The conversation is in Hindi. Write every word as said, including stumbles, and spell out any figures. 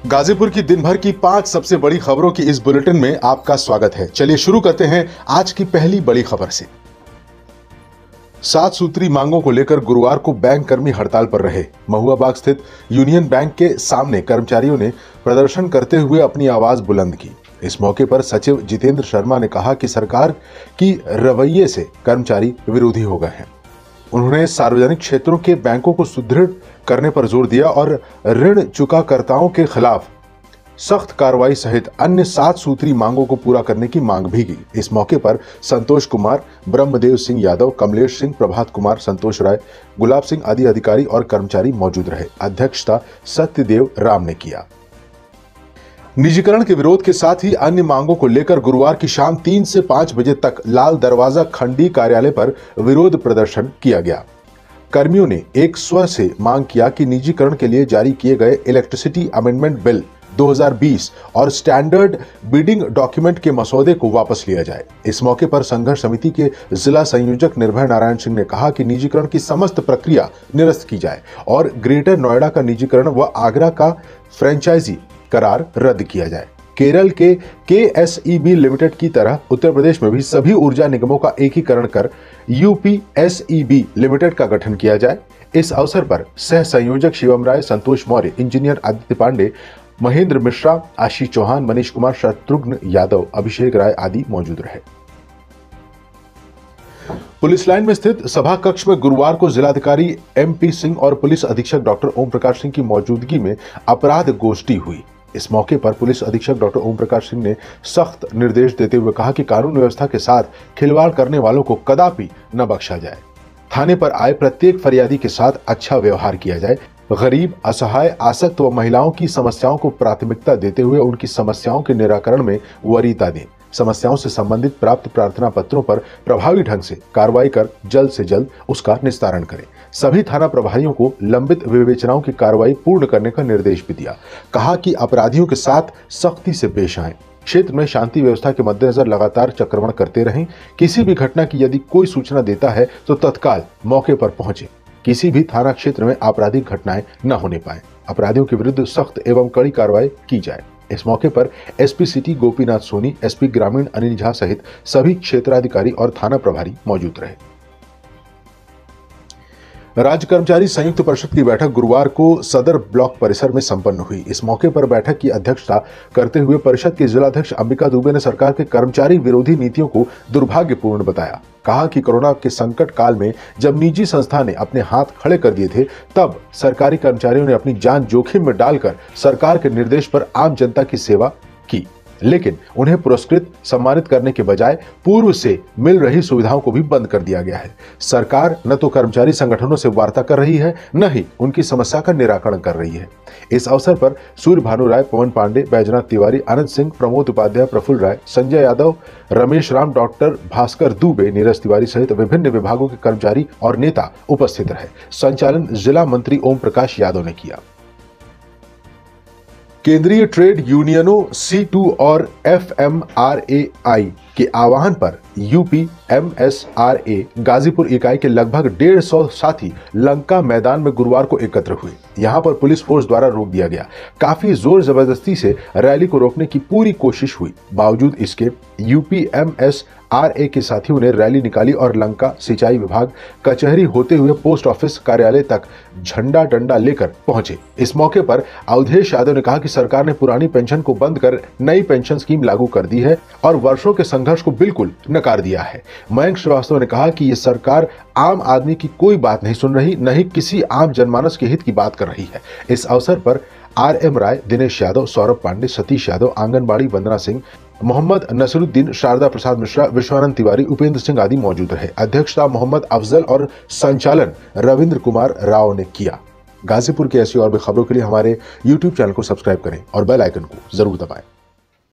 गाजीपुर की दिन भर की पांच सबसे बड़ी खबरों की इस बुलेटिन में आपका स्वागत है। चलिए शुरू करते हैं आज की पहली बड़ी खबर से। सात सूत्री मांगों को लेकर गुरुवार को बैंक कर्मी हड़ताल पर रहे। महुआ बाग स्थित यूनियन बैंक के सामने कर्मचारियों ने प्रदर्शन करते हुए अपनी आवाज बुलंद की। इस मौके पर सचिव जितेंद्र शर्मा ने कहा कि सरकार की रवैये से कर्मचारी विरोधी हो गए हैं। उन्होंने सार्वजनिक क्षेत्रों के बैंकों को सुदृढ़ करने पर जोर दिया और ऋण चुकाकर्ताओं के खिलाफ सख्त कार्रवाई सहित अन्य सात सूत्री मांगों को पूरा करने की मांग भी की। इस मौके पर संतोष कुमार, ब्रह्मदेव सिंह यादव, कमलेश सिंह, प्रभात कुमार, संतोष राय, गुलाब सिंह आदि अधिकारी और कर्मचारी मौजूद रहे। अध्यक्षता सत्यदेव राम ने किया। निजीकरण के विरोध के साथ ही अन्य मांगों को लेकर गुरुवार की शाम तीन से पांच बजे तक लाल दरवाजा खंडी कार्यालय पर विरोध प्रदर्शन किया गया। कर्मियों ने एक स्वर से मांग किया कि निजीकरण के लिए जारी किए गए इलेक्ट्रिसिटी अमेंडमेंट बिल दो हज़ार बीस और स्टैंडर्ड बिडिंग डॉक्यूमेंट के मसौदे को वापस लिया जाए। इस मौके पर संघर्ष समिति के जिला संयोजक निर्भय नारायण सिंह ने कहा कि निजीकरण की समस्त प्रक्रिया निरस्त की जाए और ग्रेटर नोएडा का निजीकरण व आगरा का फ्रेंचाइजी करार रद्द किया जाए। केरल के के एस ई बी लिमिटेड की तरह उत्तर प्रदेश में भी सभी ऊर्जा निगमों का एकीकरण कर U P S E B limited का गठन किया जाए। इस अवसर पर सह संयोजक शिवम राय, संतोष मौर्य, इंजीनियर आदित्य पांडे, महेंद्र मिश्रा, आशीष चौहान, मनीष कुमार, शत्रुघ्न यादव, अभिषेक राय आदि मौजूद रहे। पुलिस लाइन में स्थित सभा कक्ष में गुरुवार को जिलाधिकारी एम पी सिंह और पुलिस अधीक्षक डॉक्टर ओम प्रकाश सिंह की मौजूदगी में अपराध गोष्ठी हुई। इस मौके पर पुलिस अधीक्षक डॉक्टर ओम प्रकाश सिंह ने सख्त निर्देश देते हुए कहा कि कानून व्यवस्था के साथ खिलवाड़ करने वालों को कदापि न बख्शा जाए। थाने पर आए प्रत्येक फरियादी के साथ अच्छा व्यवहार किया जाए। गरीब, असहाय, आसक्त व महिलाओं की समस्याओं को प्राथमिकता देते हुए उनकी समस्याओं के निराकरण में वरीयता दें। समस्याओं से संबंधित प्राप्त प्रार्थना पत्रों पर प्रभावी ढंग से कार्रवाई कर जल्द से जल्द उसका निस्तारण करें। सभी थाना प्रभारियों को लंबित विवेचनाओं की कार्रवाई पूर्ण करने का निर्देश भी दिया। कहा कि अपराधियों के साथ सख्ती से पेश आएं। क्षेत्र में शांति व्यवस्था के मद्देनजर लगातार चक्रमण करते रहें। किसी भी घटना की यदि कोई सूचना देता है तो तत्काल मौके पर पहुंचे। किसी भी थाना क्षेत्र में आपराधिक घटनाएं न होने पाए। अपराधियों के विरुद्ध सख्त एवं कड़ी कार्रवाई की जाए। इस मौके पर SP city Gopinath Soni, SP ग्रामीण अनिल झा सहित सभी क्षेत्राधिकारी और थाना प्रभारी मौजूद रहे। राज्य कर्मचारी संयुक्त परिषद की बैठक गुरुवार को सदर ब्लॉक परिसर में संपन्न हुई। इस मौके पर बैठक की अध्यक्षता करते हुए परिषद के जिलाध्यक्ष अंबिका दुबे ने सरकार के कर्मचारी विरोधी नीतियों को दुर्भाग्यपूर्ण बताया। कहा कि कोरोना के संकट काल में जब निजी संस्था ने अपने हाथ खड़े कर दिए थे, तब सरकारी कर्मचारियों ने अपनी जान जोखिम में डालकर सरकार के निर्देश पर आम जनता की सेवा की, लेकिन उन्हें पुरस्कृत सम्मानित करने के बजाय पूर्व से मिल रही सुविधाओं को भी बंद कर दिया गया है। सरकार न तो कर्मचारी संगठनों से वार्ता कर रही है, न ही उनकी समस्या का निराकरण कर रही है। इस अवसर पर सूर्य भानु राय, पवन पांडे, बैजनाथ तिवारी, आनंद सिंह, प्रमोद उपाध्याय, प्रफुल्ल राय, संजय यादव, रमेश राम, डॉक्टर भास्कर दुबे, नीरज तिवारी सहित विभिन्न विभागों के कर्मचारी और नेता उपस्थित रहे। संचालन जिला मंत्री ओम प्रकाश यादव ने किया। केंद्रीय ट्रेड यूनियनों सी टू और F M R A I के आह्वान पर UP M S R A Ghazipur इकाई के लगभग डेढ़ सौ साथी लंका मैदान में गुरुवार को एकत्र हुए। यहां पर पुलिस फोर्स द्वारा रोक दिया गया। काफी जोर जबरदस्ती से रैली को रोकने की पूरी कोशिश हुई। बावजूद इसके UP M S R A के साथियों ने रैली निकाली और लंका सिंचाई विभाग कचहरी होते हुए पोस्ट ऑफिस कार्यालय तक झंडा डंडा लेकर पहुंचे। इस मौके पर अवधेश यादव ने कहा कि सरकार ने पुरानी पेंशन को बंद कर नई पेंशन स्कीम लागू कर दी है और वर्षों के संघर्ष को बिल्कुल नकार दिया है। मयंक श्रीवास्तव ने कहा कि ये सरकार आम आदमी की कोई बात नहीं सुन रही, न ही किसी आम जनमानस के हित की बात कर रही है। इस अवसर पर आर एम राय, दिनेश यादव, सौरभ पांडे, सतीश यादव, आंगनबाड़ी वंदना सिंह, मोहम्मद नसरुद्दीन, शारदा प्रसाद मिश्रा, विश्वानंद तिवारी, उपेंद्र सिंह आदि मौजूद रहे। अध्यक्षता मोहम्मद अफजल और संचालन रविंद्र कुमार राव ने किया। गाजीपुर की ऐसी और भी खबरों के लिए हमारे यूट्यूब चैनल को सब्सक्राइब करें और बेल आइकन को जरूर दबाएं।